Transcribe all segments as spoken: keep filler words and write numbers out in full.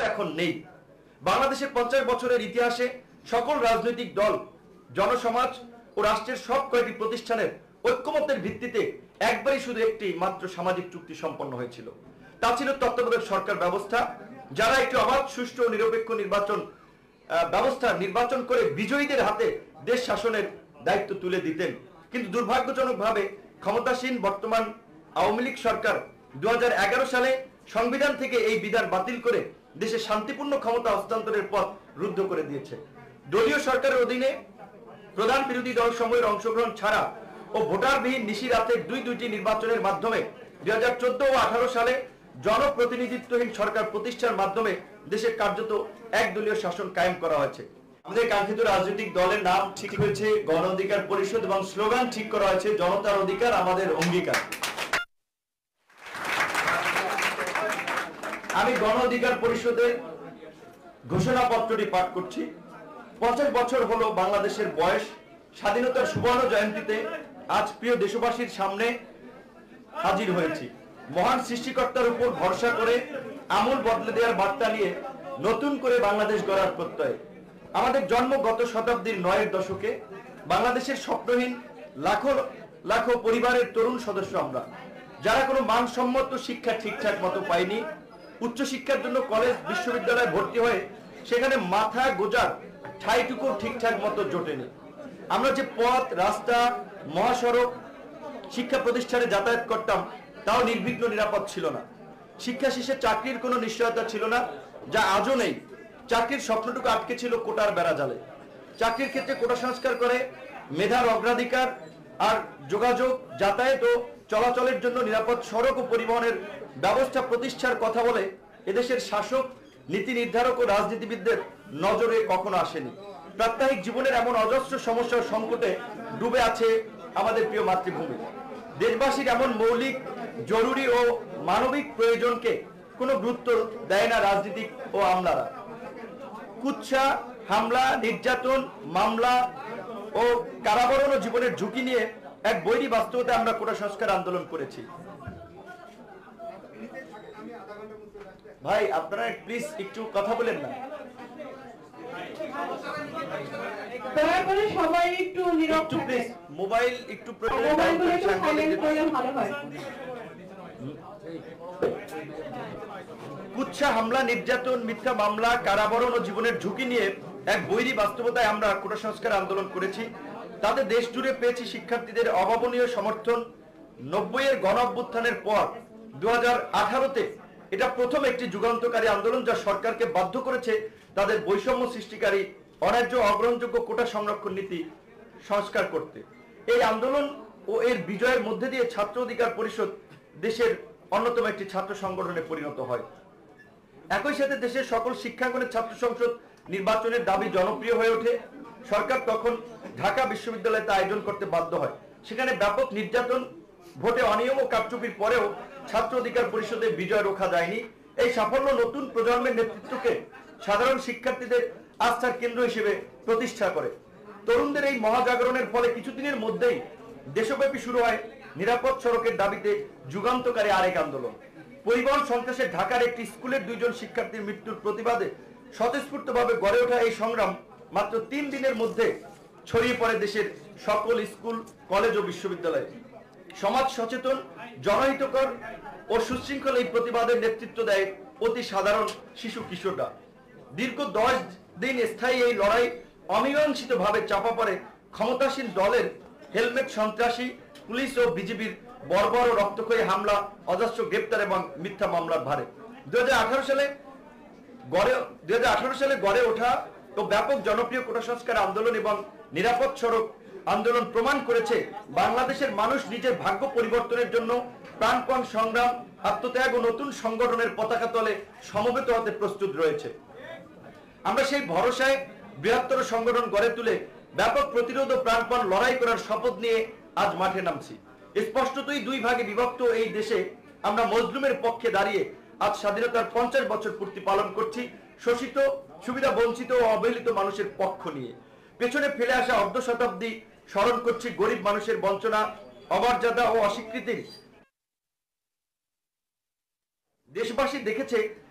এখন নেই। বাংলাদেশের পঞ্চাশ বছরের ইতিহাসে সকল রাজনৈতিক দল, জনসমাজ ও রাষ্ট্রের সব কয়েকটি প্রতিষ্ঠানের ঐক্যমত্যের ভিত্তিতে একবারই শুধু একটি মাত্র সামাজিক চুক্তি সম্পন্ন হয়েছিল। তা ছিল তত্ত্বাবধায়ক সরকার ব্যবস্থা, যারা একটি অবাধ, সুষ্ঠু ও নিরপেক্ষ নির্বাচন ব্যবস্থা নির্বাচন করে বিজয়ীদের হাতে দেশ শাসনের দায়িত্ব তুলে দিতেন। কিন্তু দুর্ভাগ্যজনকভাবে ক্ষমতাসীন বর্তমান আওয়ামী লীগ সরকার দু হাজার এগারো সালে সংবিধান থেকে এই বিধান বাতিল করে দেশে শান্তিপূর্ণ ক্ষমতা হস্তান্তরের পথ রুদ্ধ করে দিয়েছে। দলীয় সরকারের অধীনে প্রধান বিরোধী দল সমূহের অংশগ্রহণ ছাড়া ও ভোটারবিহীন নিশি রাতে দুই দুইটি নির্বাচনের মাধ্যমে দুই হাজার চোদ্দ ও আঠারো সালে জনপ্রতিনিধিত্বহীন সরকার প্রতিষ্ঠার মাধ্যমে দেশের কার্যত একদলীয় শাসন কায়েম করা হয়েছে। আমাদের কাঙ্ক্ষিত রাজনৈতিক দলের নাম ঠিক হয়েছে গণ অধিকার পরিষদ এবং স্লোগান ঠিক করা হয়েছে জনতার অধিকার আমাদের অঙ্গীকার। আমি গণ অধিকার পরিষদের ঘোষণাপত্রটি পাঠ করছি। পঞ্চাশ বছর হলো বাংলাদেশের বয়স। স্বাধীনতার সুবর্ণ জয়ন্তীতে আজ প্রিয় দেশবাসীর সামনে হাজির হয়েছি। মহান সৃষ্টিকর্তার উপর ভরসা করে আমূল বদলে দেওয়ার বার্তা নিয়ে নতুন করে বাংলাদেশ গড়ার প্রত্যয়। আমাদের জন্ম গত শতাব্দীর নয়ের দশকে। বাংলাদেশের স্বপ্নহীন লাখো লাখো পরিবারের তরুণ সদস্য আমরা, যারা কোনো মানসম্মত শিক্ষা ঠিকঠাক মতো পাইনি। উচ্চশিক্ষার জন্য কলেজ বিশ্ববিদ্যালয়ে ভর্তি হয়ে সেখানে মাথা গোজার ঠাইটুকু ঠিকঠাক মতো জোটেনি। আমরা যে পথ, রাস্তা, মহাসড়ক, শিক্ষা প্রতিষ্ঠানে যাতায়াত করতাম তাও নির্বিঘ্ন নিরাপদ ছিল না। শিক্ষা শেষে চাকরির কোনো নিশ্চয়তা ছিল না, যা আজও নেই। চাকরির স্বপ্নটুকু আটকে ছিল কোটার বেড়াজালে। চাকরির ক্ষেত্রে কোটা সংস্কার করে মেধার অগ্রাধিকার আর যোগাযোগ, যাতায়াত ও চলাচলের জন্য নিরাপদ সড়ক ও পরিবহনের ব্যবস্থা প্রতিষ্ঠার কথা বলে এদেশের শাসক, নীতি নির্ধারক ও রাজনীতিবিদদের নজরে কখনো আসেনি। প্রাত্যহিক জীবনের এমন অজস্র সমস্যার সংকটে ডুবে আছে আমাদের প্রিয় মাতৃভূমি। দেশবাসীর এমন মৌলিক, জরুরি ও মানবিক প্রয়োজনকে কোনো গুরুত্ব দেয় না রাজনীতিক ও আমলারা। কুৎসা, হামলা, নির্যাতন, মামলা ও কারাবরণ ও জীবনের ঝুঁকি নিয়ে এক বৈরী বাস্তবতা আমরা কোটা সংস্কার আন্দোলন করেছি। ভাই, আপনারা প্লিজ একটু কথা বলেন না। দয়া করে সবাই একটু নীরব প্লিজ। মোবাইল একটু মোবাইলগুলো একটু সাইলেন্ট করলে ভালো হয়। কুৎসা, হামলা, নির্যাতন, মিথ্যা মামলা, কারাবরণ ও জীবনের ঝুঁকি নিয়ে এক বৈরী বাস্তবতায় আমরা কোটা সংস্কার আন্দোলন করেছি। তাদের দেশ জুড়ে পেয়েছি শিক্ষার্থীদের অভাবনীয় সমর্থন। নব্বই এর গণ অভ্যুত্থানের পর দু হাজার আঠারোতে এটা প্রথম একটি যুগান্তকারী আন্দোলন, যা সরকারকে বাধ্য করেছে তাদের বৈষম্য সৃষ্টিকারী, অন্যায্য, অগ্রহণযোগ্য কোটা সংরক্ষণ নীতি সংস্কার করতে। এই আন্দোলন ও এর বিজয়ের মধ্যে দিয়ে ছাত্র অধিকার পরিষদ দেশের অন্যতম একটি ছাত্র সংগঠনে পরিণত হয়। একই সাথে দেশের সকল শিক্ষাঙ্গনের ছাত্র সংসদ নির্বাচনের দাবি জনপ্রিয় হয়ে ওঠে। সরকার তখন ঢাকা বিশ্ববিদ্যালয়ে তা আয়োজন করতে বাধ্য হয়। সেখানে ব্যাপক নির্যাতন, ভোটে অনিয়ম ও কারচুপির পরেও ছাত্র অধিকার পরিষদের বিজয় রোখা যায়নি। এই সাফল্য নতুন প্রজন্মের নেতৃত্বকে সাধারণ শিক্ষার্থীদের আস্থার কেন্দ্র হিসেবে প্রতিষ্ঠা করে। তরুণদের এই মহাজাগরণের ফলে কিছুদিনের মধ্যেই দেশব্যাপী শুরু হয় নিরাপদ সড়কের দাবিতে যুগান্তকারী আরেক আন্দোলন। পরিবহন সন্ত্রাসে ঢাকার একটি স্কুলের দুইজন শিক্ষার্থীর মৃত্যুর প্রতিবাদে স্বতঃস্ফূর্তভাবে গড়ে ওঠা এই সংগ্রাম মাত্র তিন দিনের মধ্যে ছড়িয়ে পড়ে দেশের সকল স্কুল, কলেজ ও বিশ্ববিদ্যালয়ে। সমাজ সচেতন, জনহিতকর ও সুশৃঙ্খল এই প্রতিবাদের নেতৃত্ব দেয় অতি সাধারণ শিশু কিশোররা। দীর্ঘ দশ দিন স্থায়ী এই লড়াই অমীমাংসিত ভাবে চাপা পড়ে ক্ষমতাসীন দলের হেলমেট সন্ত্রাসী, পুলিশ ও বিজিবির বর্বর ও রক্তক্ষয়ী হামলা, অজস্র গ্রেপ্তার এবং মিথ্যা মামলার ভারে। দুই হাজার আঠারো সালে গড়ে দুই হাজার আঠারো সালে গড়ে ওঠা ও ব্যাপক জনপ্রিয় কোটা সংস্কার আন্দোলন এবং নিরাপদ সড়ক আন্দোলন প্রমাণ করেছে বাংলাদেশের মানুষ নিজের ভাগ্য পরিবর্তনের জন্য প্রাণপণ সংগ্রাম, আত্মত্যাগ ও নতুন সংগঠনের পতাকা তলে সমবেত হতে প্রস্তুত রয়েছে। আমরা সেই ভরসায় বৃহত্তর সংগঠন গড়ে তুলে ব্যাপক প্রতিরোধ ও প্রাণপণ লড়াই করার শপথ নিয়ে আজ মাঠে নামছি। স্পষ্টতই দুই ভাগে বিভক্ত এই দেশে আমরা মজলুমের পক্ষে দাঁড়িয়ে আজ স্বাধীনতার পঞ্চাশ বছর পূর্তি পালন করছি, শোষিত, সুবিধা বঞ্চিত ও অবহেলিত মানুষের পক্ষ নিয়ে। পেছনে ফেলে আসা অর্ধ শতাব্দী স্মরণ করছি গরিব মানুষের বঞ্চনা, অমর্যাদা ও অস্বীকৃতির। দেশবাসী দেখেছে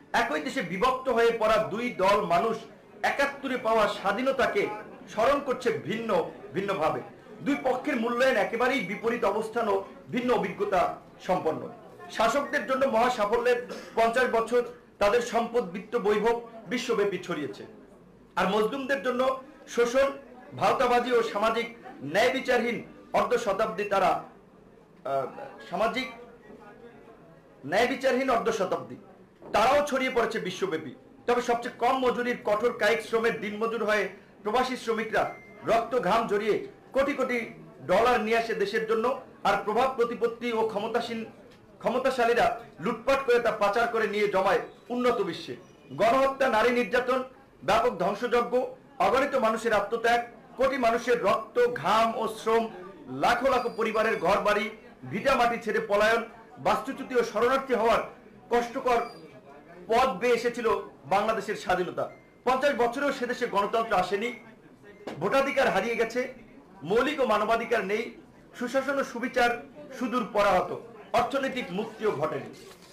একই দেশে বিভক্ত হয়ে পড়া দুই দল মানুষ একাত্তরে পাওয়া স্বাধীনতাকে স্মরণ করছে ভিন্ন ভিন্নভাবে। দুই পক্ষের মূল্যায়ন একেবারেই বিপরীত অবস্থান ও ভিন্ন অভিজ্ঞতা সম্পন্ন। শাসকদের জন্য মহা সাফল্যের পঞ্চাশ বছর, তাদের সম্পদ, বিত্ত, বৈভব বিশ্বব্যাপী ছড়িয়েছে। আর মজলুমদের জন্য শোষণ, ভাওতাবাজি ও সামাজিক ন্যায় বিচারহীন অর্ধ শতাব্দী তারা সামাজিক ন্যায় বিচারহীন অর্ধ শতাব্দী তারাও ছড়িয়ে পড়েছে বিশ্বব্যাপী। তবে সবচেয়ে কম মজুরির কঠোর কায়িক শ্রমের দিনমজুর হয়ে প্রবাসী শ্রমিকরা রক্ত ঘাম জড়িয়ে কোটি কোটি ডলার নিয়ে আসে দেশের জন্য, আর প্রভাব প্রতিপত্তি ও ক্ষমতাসীন ক্ষমতাশালীরা লুটপাট করে তা পাচার করে নিয়ে জমায় উন্নত বিশ্বে। গণহত্যা, নারী নির্যাতন, ব্যাপক ধ্বংসযজ্ঞ, অগণিত মানুষের আত্মত্যাগ, কোটি মানুষের রক্ত, ঘাম ও শ্রম, লাখো লাখো পরিবারের ঘর বাড়ি, ভিটা মাটি ছেড়ে পলায়ন, বাস্তুচ্যুতি ও শরণার্থী হওয়ার কষ্টকর পথ বেয়ে এসেছিল বাংলাদেশের স্বাধীনতা। পঞ্চাশ বছরেও সে দেশে গণতন্ত্র আসেনি, ভোটাধিকার হারিয়ে গেছে, মৌলিক ও মানবাধিকার নেই, সুশাসন ও সুবিচার সুদূর পরাহত, অর্থনৈতিক মুক্তিও ঘটেনি।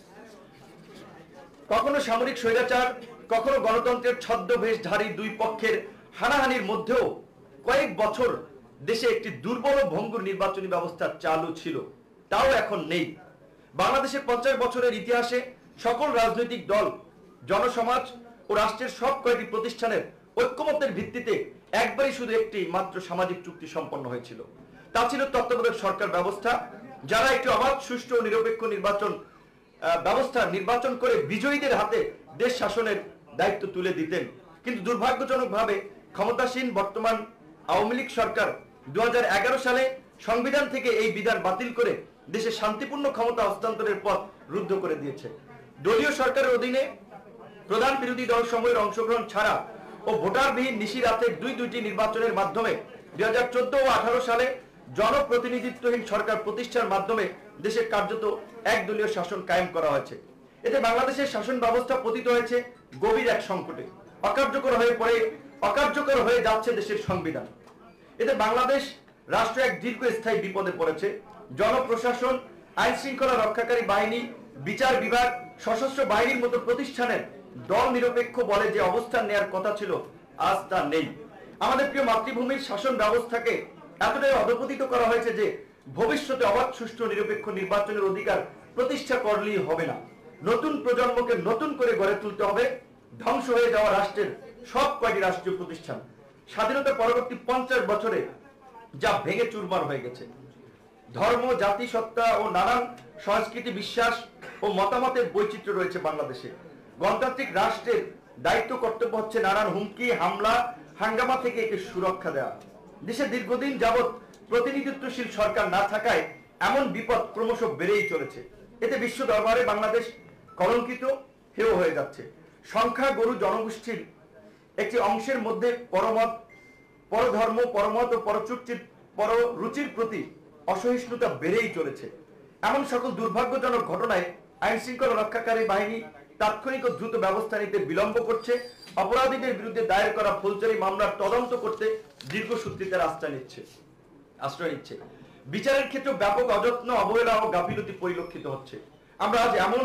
কখনো সামরিক স্বৈরাচার, কখনো গণতন্ত্রের ছদ্মবেশধারী দুই পক্ষের হানাহানির মধ্যেও কয়েক বছর দেশে একটি দুর্বল ও ভঙ্গুর নির্বাচনী ব্যবস্থা চালু ছিল, তাও এখন নেই। বাংলাদেশের পঞ্চাশ বছরের ইতিহাসে সকল রাজনৈতিক দল, জনসমাজ ও রাষ্ট্রের সব কয়েকটি প্রতিষ্ঠানের ঐক্যমত্যের ভিত্তিতে একবারই শুধু একটি মাত্র সামাজিক চুক্তি সম্পন্ন হয়েছিল। তা ছিল তত্ত্বাবধায়ক সরকার ব্যবস্থা, যারা একটি অবাধ, সুষ্ঠু ও নিরপেক্ষ নির্বাচন ব্যবস্থা নির্বাচন করে বিজয়ীদের হাতে দেশ শাসনের দায়িত্ব তুলে দিতেন। কিন্তু দুর্ভাগ্যজনকভাবে ক্ষমতাসীন বর্তমান আওয়ামী লীগ সরকার দু হাজার এগারো সালে সংবিধান থেকে এই বিধান বাতিল করে দেশে শান্তিপূর্ণ ক্ষমতা হস্তান্তরের পথ রুদ্ধ করে দিয়েছে। দলীয় সরকারের অধীনে প্রধান বিরোধী দল সমূহের অংশগ্রহণ ছাড়া ও ভোটারবিহীন নিশি রাতের দুই দুইটি নির্বাচনের মাধ্যমে দুই হাজার চোদ্দ ও আঠারো সালে জনপ্রতিনিধিত্বহীন সরকার প্রতিষ্ঠার মাধ্যমে দেশের কার্যত একদলীয় শাসন কায়েম করা হয়েছে। এতে বাংলাদেশের শাসন ব্যবস্থা পতিত হয়েছে গভীর এক সংকটে, অকার্যকর হয়ে পড়ে অকার্যকর হয়ে যাচ্ছে দেশের সংবিধান। এতে বাংলাদেশ রাষ্ট্র এক দীর্ঘস্থায়ী বিপদে পড়েছে। জনপ্রশাসন, আইন শৃঙ্খলা রক্ষাকারী বাহিনী, বিচার বিভাগ, সশস্ত্র বাহিনীর মতো প্রতিষ্ঠানের দল নিরপেক্ষ বলে যে অবস্থান নেওয়ার কথা ছিল, আজ তা নেই। আমাদের প্রিয় মাতৃভূমির শাসন ব্যবস্থাকে এতটাই অধপতিত করা হয়েছে যে ভবিষ্যতে অবাধ, সুষ্ঠু, নিরপেক্ষ নির্বাচনের অধিকার প্রতিষ্ঠা করলেই হবে না, নতুন প্রজন্মকে নতুন করে গড়ে তুলতে হবে। ধ্বংস হয়ে যাওয়া রাষ্ট্রের সব কয়টি রাষ্ট্রীয় প্রতিষ্ঠান স্বাধীনতা পরবর্তী পঞ্চাশ বছরে যা ভেঙে চুরমার হয়ে গেছে। ধর্ম, জাতি, সত্তা ও নানান সংস্কৃতি, বিশ্বাস ও মতামতের বৈচিত্র্য রয়েছে বাংলাদেশে। গণতান্ত্রিক রাষ্ট্রের দায়িত্ব কর্তব্য হচ্ছে নানান হুমকি, হামলা, হাঙ্গামা থেকে একে সুরক্ষা দেওয়া। দেশে দীর্ঘদিন যাবৎ প্রতিনিধিত্বশীল সরকার না থাকায় এমন বিপদ ক্রমশ বেড়েই চলেছে। এতে বিশ্ব দরবারে বাংলাদেশ কলঙ্কিত, হেয় হয়ে যাচ্ছে। সংখ্যাগুরু জনগোষ্ঠীর একটি অংশের মধ্যে পরমত, পরধর্ম, পরমত ও পরচুক্তির পররুচির প্রতি অসহিষ্ণুতা বেড়েই চলেছে। এমন সকল দুর্ভাগ্যজনক ঘটনায় আইন শৃঙ্খলা রক্ষাকারী বাহিনী তাৎক্ষণিক ও দ্রুত ব্যবস্থা নিতে বিলম্ব করছে। অপরাধীদের বিরুদ্ধে দায়ের করা ফৌজদারি মামলার তদন্ত করতে দীর্ঘসূত্রিতার আশ্রয় নিচ্ছে আশ্রয় নিচ্ছে বিচারের ক্ষেত্রে ব্যাপক অযত্ন, অবহেলা ও গাফিলতি পরিলক্ষিত হচ্ছে। আমরা আজ এমন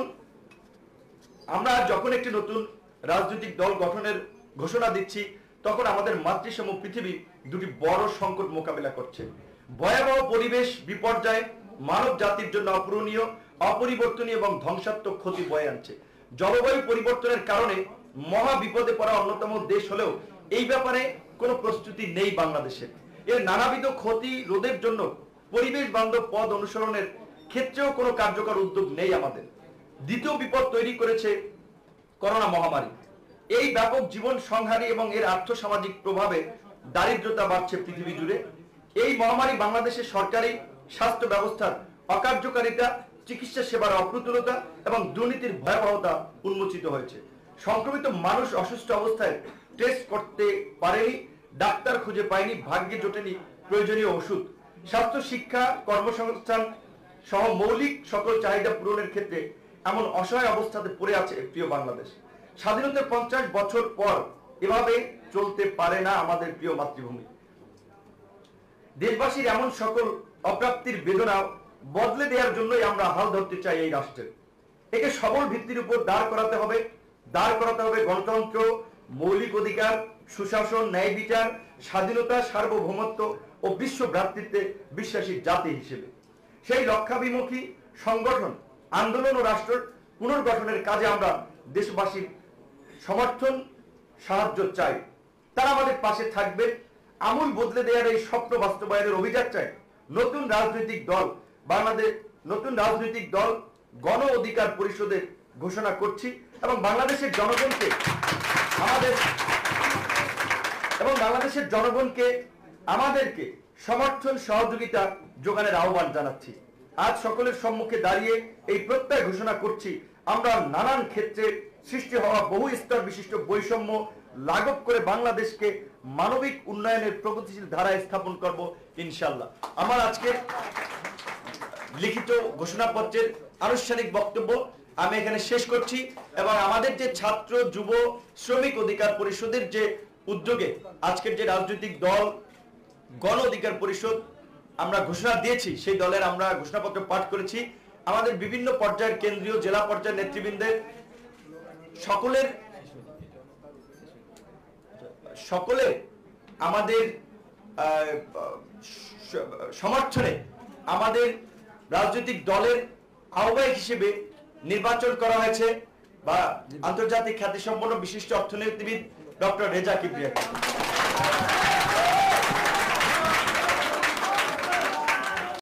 আমরা যখন একটি নতুন রাজনৈতিক দল গঠনের ঘোষণা দিচ্ছি, তখন আমাদের মাতৃসম পৃথিবী দুটি বড় সংকট মোকাবিলা করছে। ভয়াবহ পরিবেশ বিপর্যয় মানব জাতির জন্য অপূরণীয়, অপরিবর্তনীয় এবং ধ্বংসাত্মক ক্ষতি বয়ে আনছে। জলবায়ু পরিবর্তনের কারণে মহা বিপদে পড়া অন্যতম দেশ হলেও এই ব্যাপারে কোনো প্রস্তুতি নেই বাংলাদেশে। এর নানাবিধ ক্ষতি রোধের জন্য পরিবেশ বান্ধব পথ অনুসরণের ক্ষেত্রেও কোনো কার্যকর উদ্যোগ নেই আমাদের। দ্বিতীয় বিপদ তৈরি করেছে করোনা মহামারী। এই ব্যাপক জীবন সংহারী এবং এর আর্থসামাজিক প্রভাবে দারিদ্রতা বাড়ছে পৃথিবী জুড়ে। এই মহামারী বাংলাদেশের সরকারি স্বাস্থ্য ব্যবস্থার অকার্যকারিতা, চিকিৎসা সেবার অপ্রতুলতা এবং দুর্নীতির ভয়াবহতা উন্মোচিত হয়েছে। সংক্রমিত মানুষ অসুস্থ অবস্থায় টেস্ট করতে পারেনি, ডাক্তার খুঁজে পায়নি, ভাগ্যে জোটেনি প্রয়োজনীয় ওষুধ। স্বাস্থ্য, শিক্ষা, কর্মসংস্থান সহ মৌলিক সকল চাহিদা পূরণের ক্ষেত্রে এমন অসহায় অবস্থাতে পড়ে আছে প্রিয় বাংলাদেশ। স্বাধীনতার পঞ্চাশ বছর পর এভাবে চলতে পারে না আমাদের প্রিয় মাতৃভূমি। দেশবাসীর এমন সকল অপ্রাপ্তির বেদনা বদলে দেওয়ার জন্যই আমরা হাল ধরতে চাই এই রাষ্ট্রের। একে সবল ভিত্তির উপর দাঁড় করাতে হবে। দাঁড় করাতে হবে গণতন্ত্র, মৌলিক অধিকার, সুশাসন, ন্যায় বিচার, স্বাধীনতা, সার্বভৌমত্ব ও বিশ্ব ভ্রাতৃত্বে বিশ্বাসী জাতি হিসেবে। সেই লক্ষ্যাভিমুখী সংগঠন, আন্দোলন ও রাষ্ট্র পুনর্গঠনের কাজে আমরা দেশবাসীর সমর্থন, সাহায্য চাই। তারা আমাদের পাশে থাকবে। আমূল বদলে দেওয়ার এই স্বপ্ন বাস্তবায়নের অভিযান চাই। নতুন রাজনৈতিক দল বাংলাদেশ নতুন রাজনৈতিক দল গণ অধিকার পরিষদের ঘোষণা করছি এবং বাংলাদেশের জনগণকে আমাদের এবং বাংলাদেশের জনগণকে আমাদেরকে সমর্থন সহযোগিতা যোগানের আহ্বান জানাচ্ছি। আজ সকলের সম্মুখে দাঁড়িয়ে এই প্রত্যয় ঘোষণা করছি, আমরা নানান ক্ষেত্রে সৃষ্টি হওয়া বহু স্তর বিশিষ্ট বৈষম্য লাঘব করে বাংলাদেশকে মানবিক উন্নয়নের প্রগতিশীল ধারায় স্থাপন করব ইনশাআল্লাহ। আমার আজকের লিখিত ঘোষণাপত্রের আনুষ্ঠানিক বক্তব্য আমি এখানে শেষ করছি এবং আমাদের যে ছাত্র, যুব, শ্রমিক অধিকার পরিষদের যে উদ্যোগে আজকের যে রাজনৈতিক দল গণ অধিকার পরিষদ আমরা ঘোষণা দিয়েছি, সেই দলের আমরা ঘোষণাপত্র পাঠ করেছি। আমাদের বিভিন্ন পর্যায়ের কেন্দ্রীয়, জেলা পর্যায়ের নেতৃবৃন্দের সকলের সকলের আমাদের সমর্থনে আমাদের রাজনৈতিক দলের আহ্বায়ক হিসেবে নির্বাচন করা হয়েছে বা আন্তর্জাতিক খ্যাতিসম্পন্ন বিশিষ্ট অর্থনীতিবিদ ডক্টর রেজা কিবরিয়াকে।